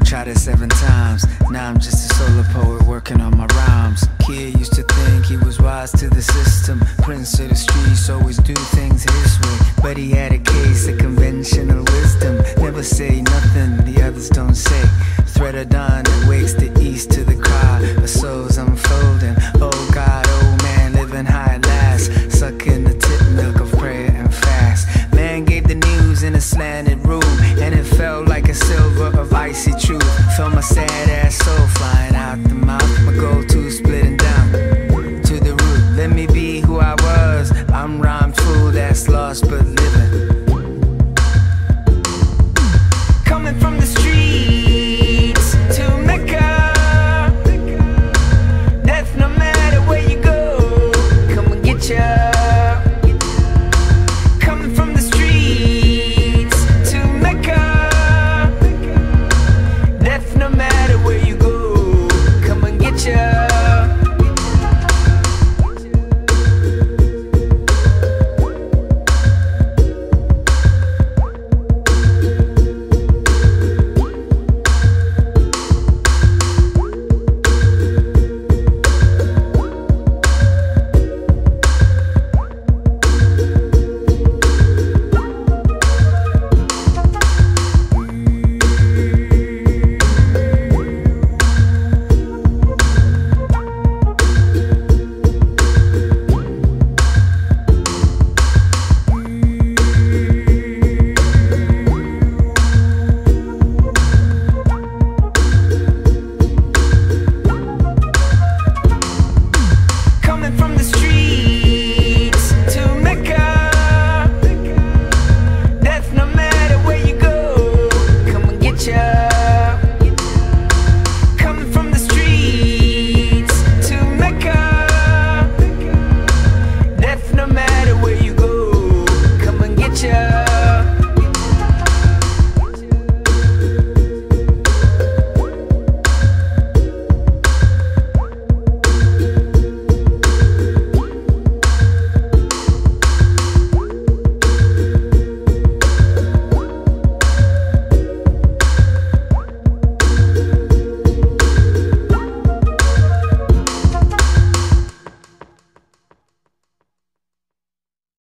Tried it 7 times, now I'm just a solo poet working on my rhymes. Kid used to think he was wise to the system, prince of the streets, always do things his way. But he had a case of conventional wisdom, never say nothing the others don't say. Thread of dawn that wakes the east to the cry of souls unfolding. Oh God, oh man, living high at last, sucking the tip milk of prayer and fast. Man gave the news in a slanted room, and it felt like a silver of icy truth. Felt my sad ass soul flying out the mouth, my go-to splitting down to the root. Let me be who I was, I'm rhyme fool that's lost but living.